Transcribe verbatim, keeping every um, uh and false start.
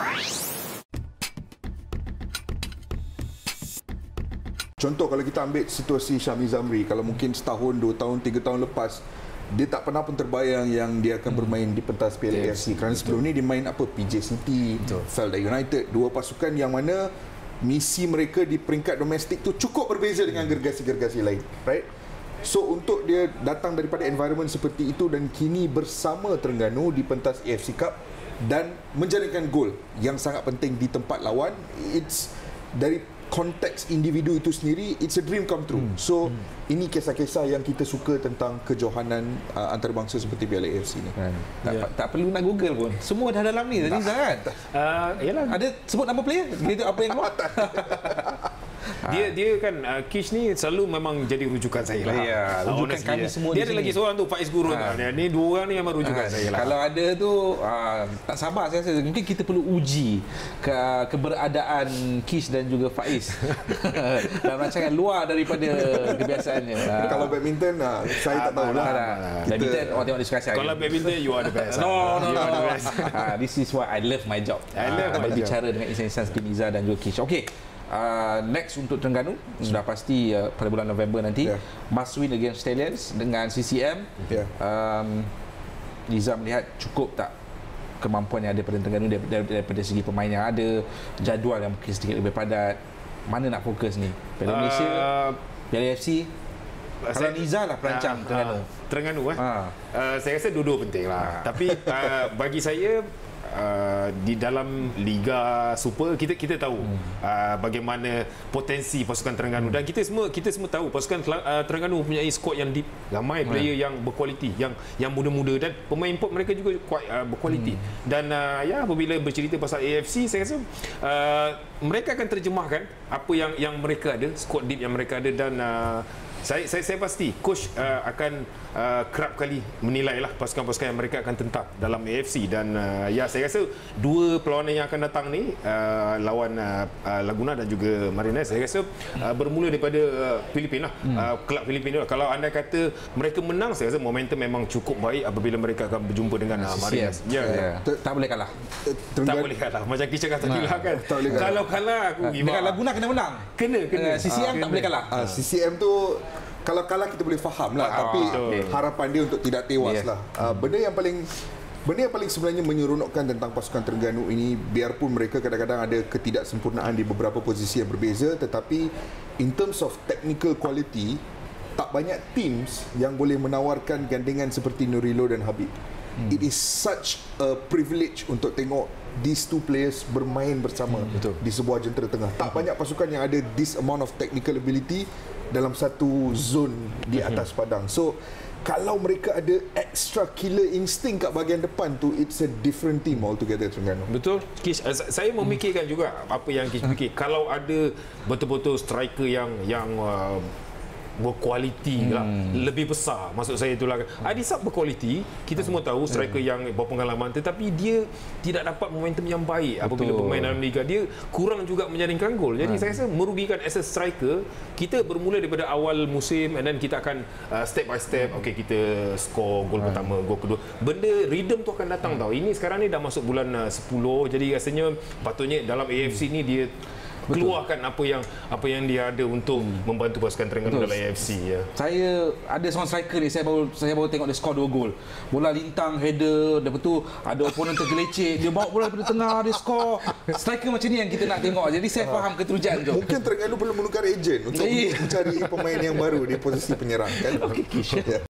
Contoh kalau kita ambil situasi Syamil Zamri, kalau mungkin setahun, dua tahun, tiga tahun lepas, dia tak pernah pun terbayang yang dia akan bermain di pentas Piala A F C. Kerana sebelum ni dia main apa? P J City, Felda United, dua pasukan yang mana misi mereka di peringkat domestik tu cukup berbeza dengan gergasi-gergasi lain, right? So untuk dia datang daripada environment seperti itu dan kini bersama Terengganu di pentas A F C Cup dan menjaringkan gol yang sangat penting di tempat lawan, it's dari konteks individu itu sendiri, it's a dream come true. Hmm. So hmm. ini kisah-kisah yang kita suka tentang kejohanan uh, antarabangsa seperti Piala A F C ni. Kan. Tak, Ya. tak perlu nak Google pun. Semua dah dalam ni tadi kan. Uh, yalah. Ada sebut nama player? Gitu apa yang keluar? Dia dia kan uh, Kish ni selalu memang jadi rujukan saya lah. Ya, rujukan Honestly, kami ya. semua Dia di ada sini. lagi seorang tu Faiz Gurun. Ha. Ha. Ni dua orang ni memang rujukan Ah, saya lah. Kalau ada tu ah, tak sabar saya rasa mungkin kita perlu uji ke, keberadaan Kish dan juga Faiz dalam rancangan luar daripada kebiasaannya. Ah. Kalau badminton, nah, saya tak tahu lah. Tak, tak. Badminton orang tengok diskusi. Kalau badminton, you are the best. No, no, You are no. the best. Ah, this is why I love my job. I love Ah, my berbicara dengan insan-insan seperti Niza dan juga Kish. Okey. Uh, next untuk Terengganu hmm. sudah pasti uh, pada bulan November nanti yeah. must win against Stallions dengan C C M. Yeah. Um, Niza melihat cukup tak kemampuan yang ada pada Terengganu daripada, daripada segi pemain yang ada, jadual yang mungkin sedikit lebih padat. Mana nak fokus ni? Piala Malaysia, Uh, Piala A F C. Kalau Niza lah perancang uh, Terengganu. Uh, Terengganu eh. Ha. Uh, saya rasa dua-dua penting lah. Ha. Tapi uh, bagi saya Uh, di dalam Liga Super kita kita tahu hmm. uh, bagaimana potensi pasukan Terengganu hmm. dan kita semua kita semua tahu pasukan uh, Terengganu mempunyai squad yang deep, ramai hmm. player yang berkualiti, yang yang muda-muda dan pemain import mereka juga quite uh, berkualiti. Hmm. Dan uh, ya apabila bercerita pasal A F C, saya rasa uh, mereka akan terjemahkan apa yang yang mereka ada, squad deep yang mereka ada dan uh, Saya, saya saya pasti coach uh, akan uh, kerap kali menilai lah pasukan-pasukan yang mereka akan tentang dalam A F C dan uh, ya saya rasa dua perlawanan yang akan datang ni uh, lawan uh, uh, Laguna dan juga Mariners, saya rasa uh, bermula daripada uh, Filipina lah, hmm. uh, kelab Filipina. Kalau anda kata mereka menang, saya rasa momentum memang cukup baik apabila mereka akan berjumpa dengan uh, Mariners. Ya, ya. Ya. Tak boleh kalah. Tak boleh kalah. Macam Kisha kata tadi lah kan. Kalau kalah aku give dengan up. Laguna kena menang. Kena kena. Uh, C C M uh, tak boleh kalah. Uh, C C M tu kalau kalah kita boleh faham lah, Ah, tapi okay. harapan dia untuk tidak tewas Yeah. lah. Uh, benda yang paling benda yang paling sebenarnya menyeronokkan tentang pasukan Terengganu ini, biarpun mereka kadang-kadang ada ketidaksempurnaan di beberapa posisi yang berbeza, tetapi in terms of technical quality, tak banyak teams yang boleh menawarkan gandingan seperti Nurilo dan Habib. Hmm. It is such a privilege untuk tengok these two players bermain bersama hmm, di sebuah jentera tengah. Tak banyak pasukan yang ada this amount of technical ability dalam satu zone di atas padang. So kalau mereka ada extra killer instinct kat bahagian depan tu, it's a different team altogether Terengganu. Betul. Kish, saya memikirkan juga apa yang Kish fikir. Kalau ada betul-betul striker yang yang uh, berkualiti hmm. lah, lebih besar, maksud saya itulah. Adisab berkualiti, kita semua tahu striker yang berpengalaman, tetapi dia tidak dapat momentum yang baik apabila bermain dalam liga. Dia kurang juga menjaringkan gol. Jadi hmm. saya rasa merugikan as a striker. Kita bermula daripada awal musim and then kita akan uh, step by step, okey kita score gol hmm. pertama, gol kedua. Benda rhythm tu akan datang hmm. tau. Ini sekarang ni dah masuk bulan uh, sepuluh, jadi rasanya patutnya dalam A F C hmm. ni dia keluarkan apa yang apa yang dia ada untuk hmm. membantu pasukan Terengganu dalam A F C ya. Saya ada seorang striker ni, saya baru saya baru tengok dia skor dua gol. Bola lintang, header, lepas tu ada opponent tergelecek, dia bawa bola daripada tengah, dia skor. Striker macam ni yang kita nak tengok. Jadi saya faham keterujan tu. Mungkin Terengganu perlu menukar ejen untuk mencari pemain yang baru di posisi penyerang kan. Okey, Kish.